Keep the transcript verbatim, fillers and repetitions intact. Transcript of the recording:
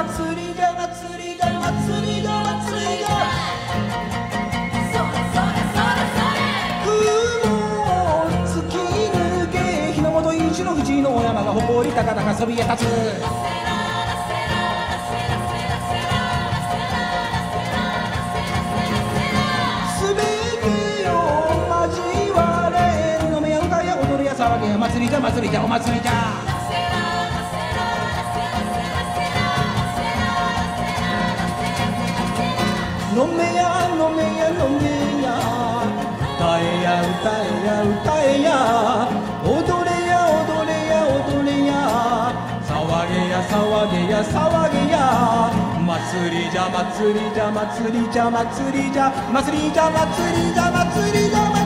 祭りじゃ祭りじゃ祭りじゃ祭りじゃそれそれそれそれ雲を突き抜け日の本一の富士の山が誇り高々そびえ立つすべてを交われ飲めや歌や踊れや騒げや祭りじゃ祭りじゃお祭りじゃ飲めや飲めや飲めや歌えや歌えや歌えや踊れや踊れや踊れや騒げや騒げや騒げや祭りじゃ祭りじゃ祭りじゃ祭りじゃ祭りじゃ祭りじゃ祭りじゃ祭りじゃ